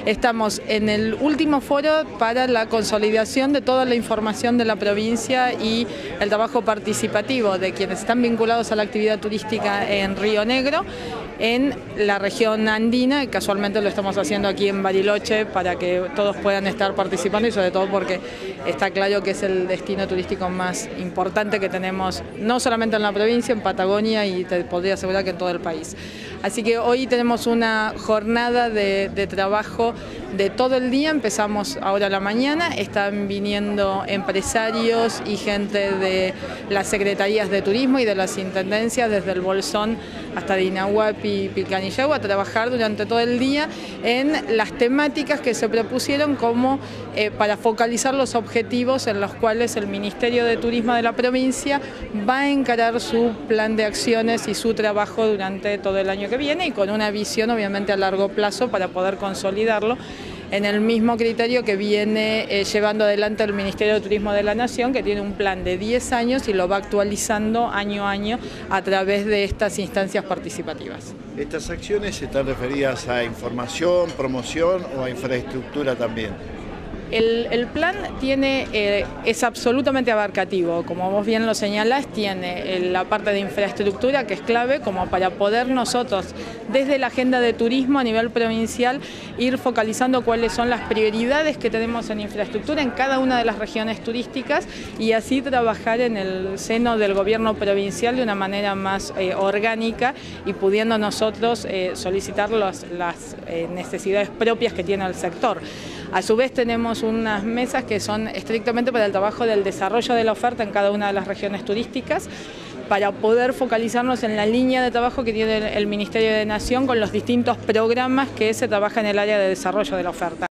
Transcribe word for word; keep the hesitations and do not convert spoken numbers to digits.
Estamos en el último foro para la consolidación de toda la información de la provincia y el trabajo participativo de quienes están vinculados a la actividad turística en Río Negro, en la región andina, y casualmente lo estamos haciendo aquí en Bariloche para que todos puedan estar participando y sobre todo porque está claro que es el destino turístico más importante que tenemos, no solamente en la provincia, en Patagonia y te podría asegurar que en todo el país. Así que hoy tenemos una jornada de, de trabajo de todo el día, empezamos ahora a la mañana, están viniendo empresarios y gente de las secretarías de turismo y de las intendencias desde el Bolsón hasta Dinahuapi y Pilcanillau a trabajar durante todo el día en las temáticas que se propusieron como eh, para focalizar los objetivos en los cuales el Ministerio de Turismo de la provincia va a encarar su plan de acciones y su trabajo durante todo el año que viene y con una visión obviamente a largo plazo para poder consolidarlo en el mismo criterio que viene eh, llevando adelante el Ministerio de Turismo de la Nación, que tiene un plan de diez años y lo va actualizando año a año a través de estas instancias participativas. ¿Estas acciones están referidas a información, promoción o a infraestructura también? El, el plan tiene, eh, es absolutamente abarcativo, como vos bien lo señalás, tiene la parte de infraestructura que es clave como para poder nosotros desde la agenda de turismo a nivel provincial ir focalizando cuáles son las prioridades que tenemos en infraestructura en cada una de las regiones turísticas y así trabajar en el seno del gobierno provincial de una manera más eh, orgánica y pudiendo nosotros eh, solicitar los, las eh, necesidades propias que tiene el sector. A su vez tenemos unas mesas que son estrictamente para el trabajo del desarrollo de la oferta en cada una de las regiones turísticas, para poder focalizarnos en la línea de trabajo que tiene el Ministerio de Nación con los distintos programas que se trabajan en el área de desarrollo de la oferta.